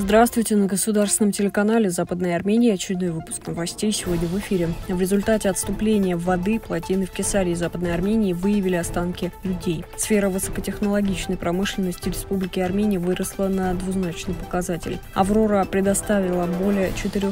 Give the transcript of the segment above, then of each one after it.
Здравствуйте, на государственном телеканале Западной Армении очередной выпуск новостей сегодня в эфире. В результате отступления воды плотины в Кесарии Западной Армении выявили останки людей. Сфера высокотехнологичной промышленности Республики Армения выросла на двузначный показатель. «Аврора» предоставила более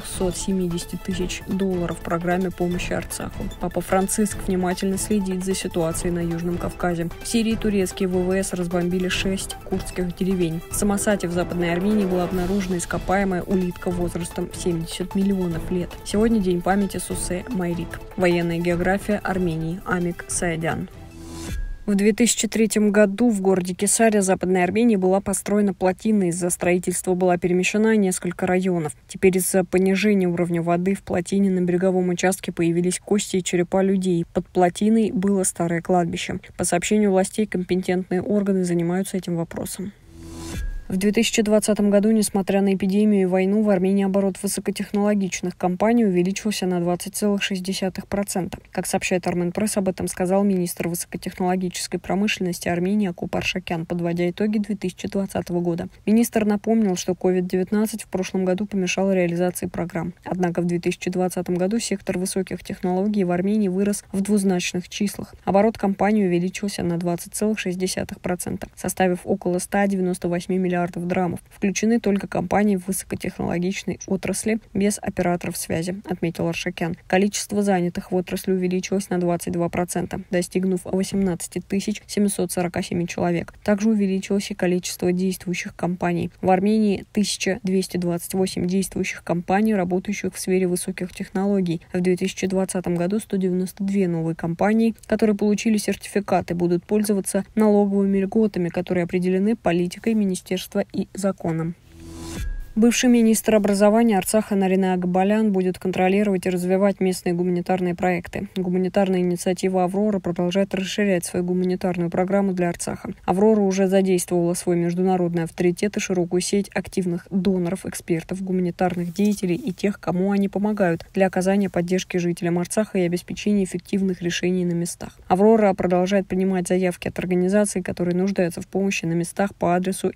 470 тысяч долларов программе помощи Арцаху. Папа Франциск внимательно следит за ситуацией на Южном Кавказе. В Сирии турецкие ВВС разбомбили 6 курдских деревень. В Самосате в Западной Армении была обнаружена ископаемая улитка возрастом 70 миллионов лет. Сегодня день памяти Сусе Майрик. Военная география Армении. Амик Саидян. В 2003 году в городе Кесария Западной Армении была построена плотина. Из-за строительства была перемещена несколько районов. Теперь из-за понижения уровня воды в плотине на береговом участке появились кости и черепа людей. Под плотиной было старое кладбище. По сообщению властей, компетентные органы занимаются этим вопросом. В 2020 году, несмотря на эпидемию и войну, в Армении оборот высокотехнологичных компаний увеличился на 20,6%. Как сообщает Арменпресс, об этом сказал министр высокотехнологической промышленности Армении Акуп Аршакян, подводя итоги 2020 года. Министр напомнил, что COVID-19 в прошлом году помешал реализации программ. Однако в 2020 году сектор высоких технологий в Армении вырос в двузначных числах. Оборот компании увеличился на 20,6%, составив около 198 миллиардов драмов. Включены только компании в высокотехнологичной отрасли без операторов связи, отметил Аршакян. Количество занятых в отрасли увеличилось на 22%, достигнув 18 747 человек. Также увеличилось и количество действующих компаний. В Армении 1228 действующих компаний, работающих в сфере высоких технологий. В 2020 году 192 новые компании, которые получили сертификаты, будут пользоваться налоговыми льготами, которые определены политикой министерства и законом. Бывший министр образования Арцаха Наринэ Агабалян будет контролировать и развивать местные гуманитарные проекты. Гуманитарная инициатива «Аврора» продолжает расширять свою гуманитарную программу для Арцаха. «Аврора» уже задействовала свой международный авторитет и широкую сеть активных доноров, экспертов, гуманитарных деятелей и тех, кому они помогают для оказания поддержки жителям Арцаха и обеспечения эффективных решений на местах. «Аврора» продолжает принимать заявки от организаций, которые нуждаются в помощи на местах по адресу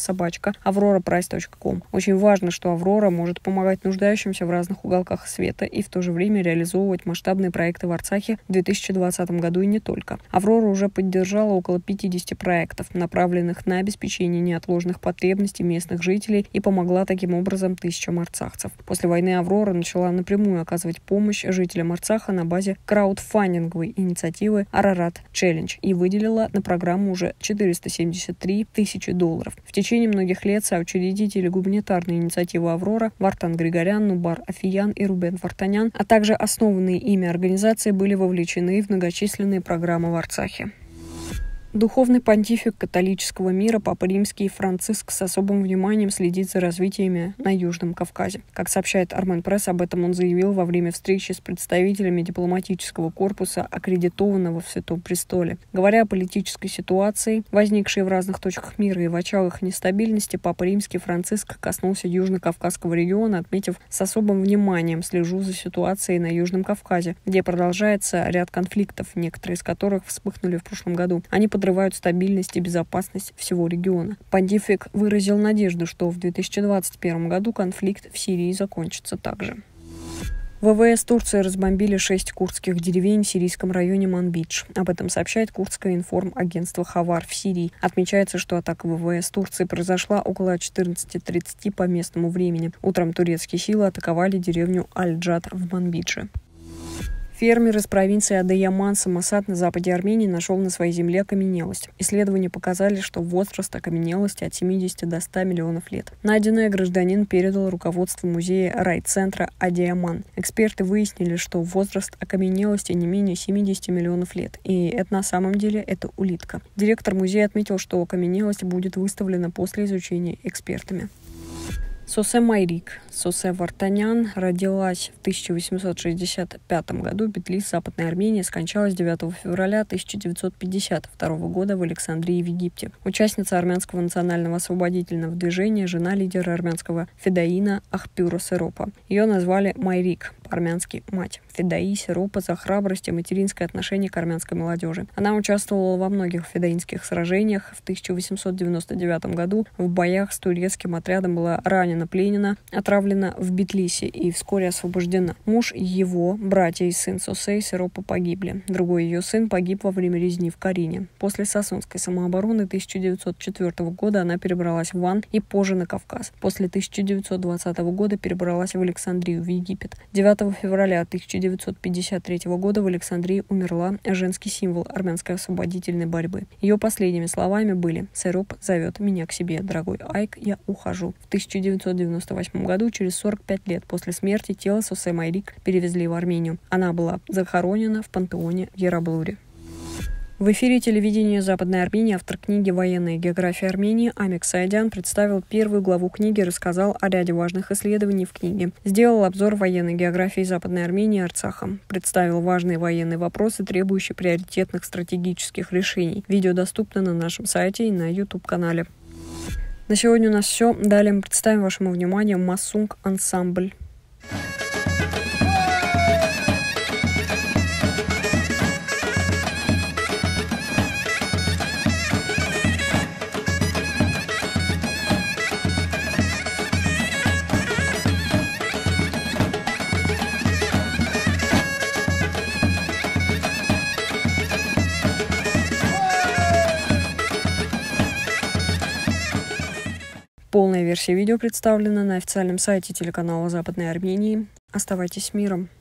info@avroraprise.com. Очень важно, что «Аврора» может помогать нуждающимся в разных уголках света и в то же время реализовывать масштабные проекты в Арцахе в 2020 году и не только. «Аврора» уже поддержала около 50 проектов, направленных на обеспечение неотложных потребностей местных жителей, и помогла таким образом тысячам арцахцев. После войны «Аврора» начала напрямую оказывать помощь жителям Арцаха на базе краудфандинговой инициативы «Арарат Челлендж» и выделила на программу уже 473 тысячи долларов. В течение многих лет соучредители гуманитарной инициативы «Аврора» Вартан Григорян, Нубар Афиян и Рубен Вартанян, а также основанные ими организации были вовлечены в многочисленные программы в Арцахе. Духовный понтифик католического мира Папа Римский Франциск с особым вниманием следит за развитиями на Южном Кавказе. Как сообщает Арменпресс, об этом он заявил во время встречи с представителями дипломатического корпуса, аккредитованного в Святом Престоле. Говоря о политической ситуации, возникшей в разных точках мира и в очагах нестабильности, Папа Римский Франциск коснулся Южно-Кавказского региона, отметив: с особым вниманием слежу за ситуацией на Южном Кавказе, где продолжается ряд конфликтов, некоторые из которых вспыхнули в прошлом году. Они подрывают стабильность и безопасность всего региона. Понтифик выразил надежду, что в 2021 году конфликт в Сирии закончится также. ВВС Турции разбомбили 6 курдских деревень в сирийском районе Манбидж. Об этом сообщает курдское информагентство «Хавар» в Сирии. Отмечается, что атака ВВС Турции произошла около 14:30 по местному времени. Утром турецкие силы атаковали деревню Аль-Джад в Манбидже. Фермер из провинции Адыяман Самосат на западе Армении нашел на своей земле окаменелость. Исследования показали, что возраст окаменелости от 70 до 100 миллионов лет. Найденное гражданин передал руководству музея райцентра Адыяман. Эксперты выяснили, что возраст окаменелости не менее 70 миллионов лет. И это на самом деле улитка. Директор музея отметил, что окаменелость будет выставлена после изучения экспертами. Сусе Майрик, Сусе Вартанян, родилась в 1865 году в Бетлис, Западной Армении, скончалась 9 февраля 1952 года в Александрии в Египте. Участница армянского национального освободительного движения, жена лидера армянского федаина Ахпюра Серопа. Ее назвали Майрик, по-армянски «мать». Федаи Серопа за храбрость и материнское отношение к армянской молодежи. Она участвовала во многих федаинских сражениях. В 1899 году в боях с турецким отрядом была ранена Елена Пленина отравлена в Битлисе и вскоре освобождена. Муж его, братья и сын Сосей Сиропа погибли. Другой ее сын погиб во время резни в Карине. После Сассонской самообороны 1904 года она перебралась в Ван и позже на Кавказ. После 1920 года перебралась в Александрию, в Египет. 9 февраля 1953 года в Александрии умерла женский символ армянской освободительной борьбы. Ее последними словами были: «Сироп зовет меня к себе, дорогой Айк, я ухожу». В 1998 году, через 45 лет после смерти, тело Сосе Майрик перевезли в Армению. Она была захоронена в пантеоне в Яраблуре. В эфире телевидения Западной Армении автор книги «Военная география Армении» Амик Саидян представил первую главу книги, рассказал о ряде важных исследований в книге, сделал обзор военной географии Западной Армении и Арцаха, представил важные военные вопросы, требующие приоритетных стратегических решений. Видео доступно на нашем сайте и на YouTube-канале. На сегодня у нас все. Далее мы представим вашему вниманию Масунг ансамбль. Полная версия видео представлена на официальном сайте телеканала Западной Армении. Оставайтесь с миром.